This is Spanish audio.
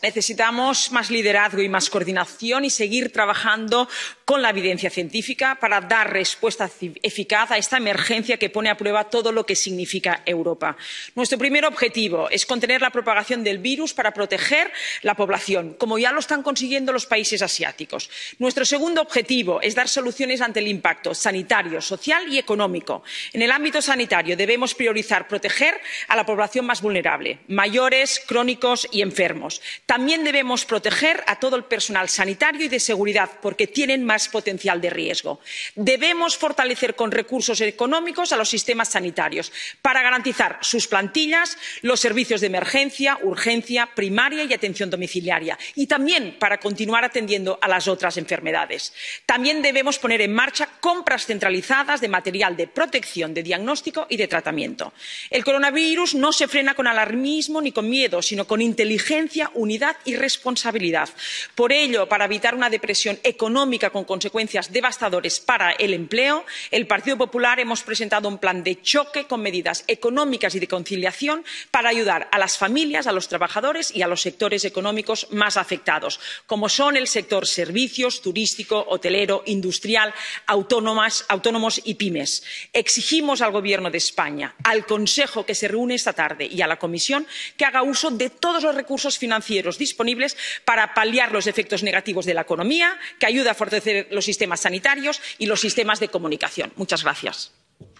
Necesitamos más liderazgo y más coordinación y seguir trabajando con la evidencia científica para dar respuesta eficaz a esta emergencia que pone a prueba todo lo que significa Europa. Nuestro primer objetivo es contener la propagación del virus para proteger la población, como ya lo están consiguiendo los países asiáticos. Nuestro segundo objetivo es dar soluciones ante el impacto sanitario, social y económico. En el ámbito sanitario debemos priorizar proteger a la población más vulnerable, mayores, crónicos y enfermos. También debemos proteger a todo el personal sanitario y de seguridad, porque tienen más potencial de riesgo. Debemos fortalecer con recursos económicos a los sistemas sanitarios para garantizar sus plantillas, los servicios de emergencia, urgencia, primaria y atención domiciliaria, y también para continuar atendiendo a las otras enfermedades. También debemos poner en marcha compras centralizadas de material de protección, de diagnóstico y de tratamiento. El coronavirus no se frena con alarmismo ni con miedo, sino con inteligencia, unidad y responsabilidad. Por ello, para evitar una depresión económica con consecuencias devastadoras para el empleo, el Partido Popular hemos presentado un plan de choque con medidas económicas y de conciliación para ayudar a las familias, a los trabajadores y a los sectores económicos más afectados, como son el sector servicios, turístico, hotelero, industrial, autónomos y pymes. Exigimos al Gobierno de España, al Consejo que se reúne esta tarde y a la Comisión que haga uso de todos los recursos financieros disponibles para paliar los efectos negativos de la economía, que ayude a fortalecer los sistemas sanitarios y los sistemas de comunicación. Muchas gracias.